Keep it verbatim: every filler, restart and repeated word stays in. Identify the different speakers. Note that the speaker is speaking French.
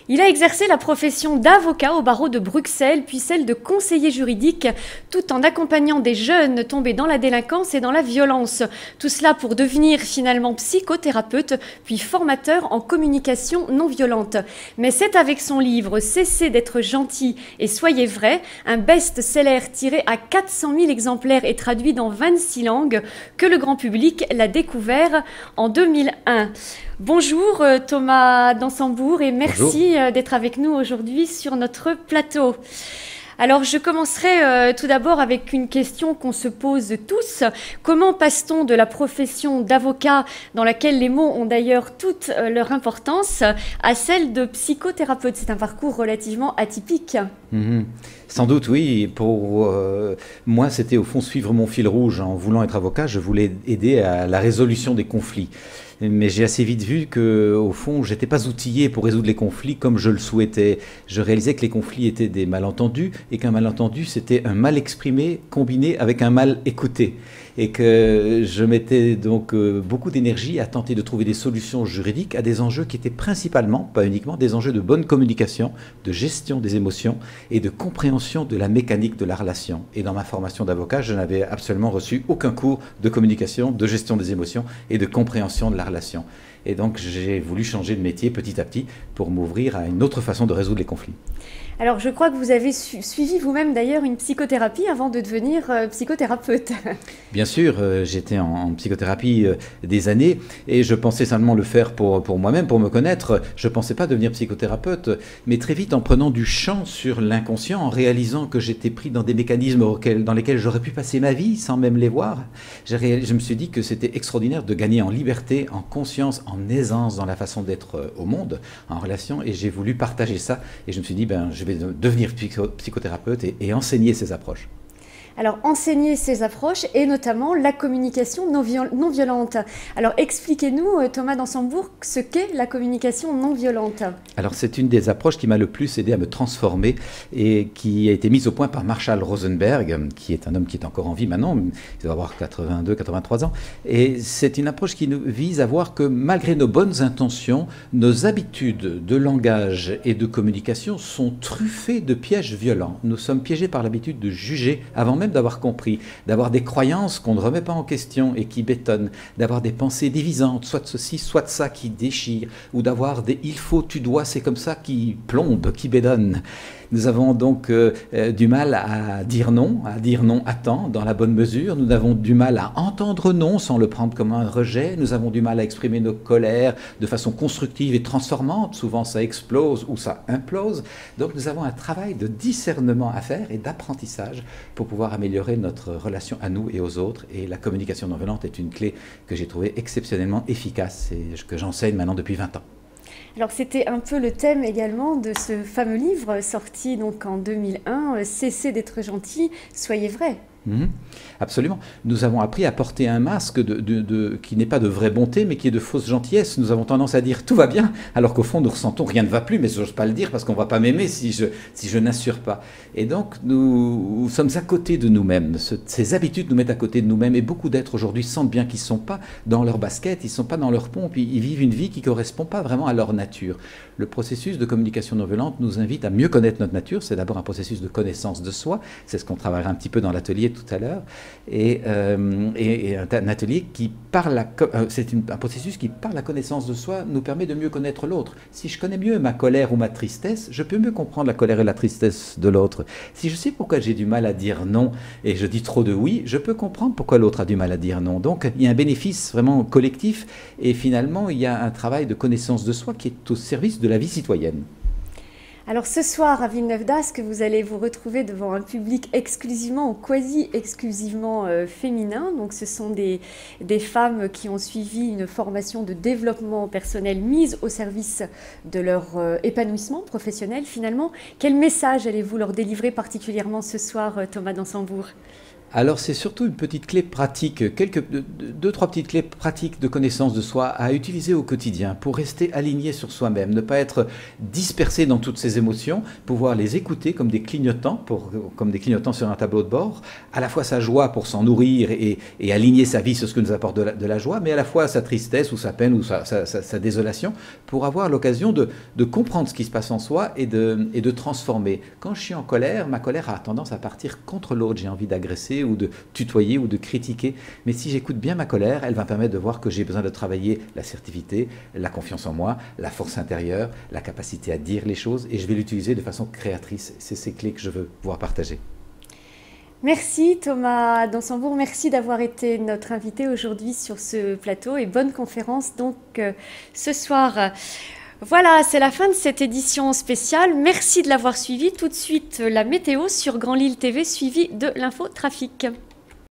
Speaker 1: Il a exercé la profession d'avocat au barreau de Bruxelles, puis celle de conseiller juridique, tout en accompagnant des jeunes tombés dans la délinquance et dans la violence. Tout cela pour devenir finalement psychothérapeute, puis formateur en communication non violente. Mais c'est avec son livre « Cessez d'être gentil et soyez vrai », un best-seller tiré à quatre cent mille exemplaires et traduit dans vingt-six langues, que le grand public l'a découvert en deux mille un. Bonjour Thomas Dansembourg et merci d'être avec nous aujourd'hui sur notre plateau. Alors je commencerai euh, tout d'abord avec une question qu'on se pose tous. Comment passe-t-on de la profession d'avocat, dans laquelle les mots ont d'ailleurs toute euh, leur importance, à celle de psychothérapeute? C'est un parcours relativement atypique.
Speaker 2: Mmh. Sans doute, oui. Pour euh, moi, c'était au fond suivre mon fil rouge. En voulant être avocat, je voulais aider à la résolution des conflits. Mais j'ai assez vite vu que, au fond, j'étais pas outillé pour résoudre les conflits comme je le souhaitais. Je réalisais que les conflits étaient des malentendus et qu'un malentendu, c'était un mal exprimé combiné avec un mal écouté. Et que je mettais donc beaucoup d'énergie à tenter de trouver des solutions juridiques à des enjeux qui étaient principalement, pas uniquement, des enjeux de bonne communication, de gestion des émotions et de compréhension de la mécanique de la relation. Et dans ma formation d'avocat, je n'avais absolument reçu aucun cours de communication, de gestion des émotions et de compréhension de la relation. Et donc j'ai voulu changer de métier petit à petit pour m'ouvrir à une autre façon de résoudre les conflits.
Speaker 1: Alors je crois que vous avez su suivi vous-même d'ailleurs une psychothérapie avant de devenir euh, psychothérapeute.
Speaker 2: Bien sûr, euh, j'étais en, en psychothérapie euh, des années et je pensais simplement le faire pour, pour moi-même, pour me connaître. Je ne pensais pas devenir psychothérapeute, mais très vite en prenant du champ sur l'inconscient, en réalisant que j'étais pris dans des mécanismes auxquels, dans lesquels j'aurais pu passer ma vie sans même les voir, je me suis dit que c'était extraordinaire de gagner en liberté, en conscience, en aisance dans la façon d'être au monde, en relation, et j'ai voulu partager ça et je me suis dit, ben, je vais devenir psychothérapeute et, et enseigner ces approches.
Speaker 1: Alors, enseigner ces approches et notamment la communication non, viol non violente. Alors, expliquez-nous, Thomas Dansembourg, ce qu'est la communication non violente.
Speaker 2: Alors, c'est une des approches qui m'a le plus aidé à me transformer et qui a été mise au point par Marshall Rosenberg, qui est un homme qui est encore en vie maintenant, il doit avoir quatre-vingt-deux, quatre-vingt-trois ans. Et c'est une approche qui nous vise à voir que malgré nos bonnes intentions, nos habitudes de langage et de communication sont truffées de pièges violents. Nous sommes piégés par l'habitude de juger avant même même d'avoir compris, d'avoir des croyances qu'on ne remet pas en question et qui bétonnent, d'avoir des pensées divisantes, soit de ceci, soit de ça, qui déchirent, ou d'avoir des « il faut, tu dois, c'est comme ça » qui plombent, qui bédonnent. Nous avons donc euh, du mal à dire non, à dire non à temps, dans la bonne mesure. Nous avons du mal à entendre non sans le prendre comme un rejet. Nous avons du mal à exprimer nos colères de façon constructive et transformante. Souvent, ça explose ou ça implose. Donc, nous avons un travail de discernement à faire et d'apprentissage pour pouvoir améliorer notre relation à nous et aux autres. Et la communication non violente est une clé que j'ai trouvée exceptionnellement efficace et que j'enseigne maintenant depuis vingt ans.
Speaker 1: Alors c'était un peu le thème également de ce fameux livre sorti donc en deux mille un, « Cessez d'être gentil, soyez vrai ».
Speaker 2: Mmh, absolument. Nous avons appris à porter un masque de, de, de, qui n'est pas de vraie bonté, mais qui est de fausse gentillesse. Nous avons tendance à dire tout va bien, alors qu'au fond nous ressentons rien ne va plus, mais je n'ose pas le dire parce qu'on ne va pas m'aimer si je, si je n'assure pas. Et donc nous, nous sommes à côté de nous-mêmes. Ce, ces habitudes nous mettent à côté de nous-mêmes et beaucoup d'êtres aujourd'hui sentent bien qu'ils ne sont pas dans leur basket, ils ne sont pas dans leur pompe, ils, ils vivent une vie qui ne correspond pas vraiment à leur nature. Le processus de communication non violente nous invite à mieux connaître notre nature. C'est d'abord un processus de connaissance de soi. C'est ce qu'on travaillera un petit peu dans l'atelier tout à l'heure, et, euh, et, et un, un atelier qui, par la, euh, c'est un processus qui, par la connaissance de soi, nous permet de mieux connaître l'autre. Si je connais mieux ma colère ou ma tristesse, je peux mieux comprendre la colère et la tristesse de l'autre. Si je sais pourquoi j'ai du mal à dire non et je dis trop de oui, je peux comprendre pourquoi l'autre a du mal à dire non. Donc, il y a un bénéfice vraiment collectif et finalement, il y a un travail de connaissance de soi qui est au service de la vie citoyenne.
Speaker 1: Alors ce soir à Villeneuve d'Ascq, vous allez vous retrouver devant un public exclusivement ou quasi exclusivement euh, féminin. Donc ce sont des, des femmes qui ont suivi une formation de développement personnel mise au service de leur euh, épanouissement professionnel finalement. Quel message allez-vous leur délivrer particulièrement ce soir, Thomas Dansembourg ?
Speaker 2: Alors c'est surtout une petite clé pratique, quelques, deux, deux, trois petites clés pratiques de connaissance de soi à utiliser au quotidien pour rester aligné sur soi-même, ne pas être dispersé dans toutes ses émotions, pouvoir les écouter comme des clignotants, pour, comme des clignotants sur un tableau de bord, à la fois sa joie pour s'en nourrir et, et aligner sa vie sur ce que nous apporte de la, de la joie, mais à la fois sa tristesse ou sa peine ou sa, sa, sa, sa désolation, pour avoir l'occasion de, de comprendre ce qui se passe en soi et de, et de transformer. Quand je suis en colère, ma colère a tendance à partir contre l'autre, j'ai envie d'agresser ou de tutoyer ou de critiquer. Mais si j'écoute bien ma colère, elle va me permettre de voir que j'ai besoin de travailler l'assertivité, la confiance en moi, la force intérieure, la capacité à dire les choses, et je vais l'utiliser de façon créatrice. C'est ces clés que je veux pouvoir partager.
Speaker 1: Merci Thomas Dansembourg, merci d'avoir été notre invité aujourd'hui sur ce plateau et bonne conférence donc euh, ce soir. Voilà, c'est la fin de cette édition spéciale. Merci de l'avoir suivi. Tout de suite, la météo sur Grand Lille T V, suivie de l'infotrafic.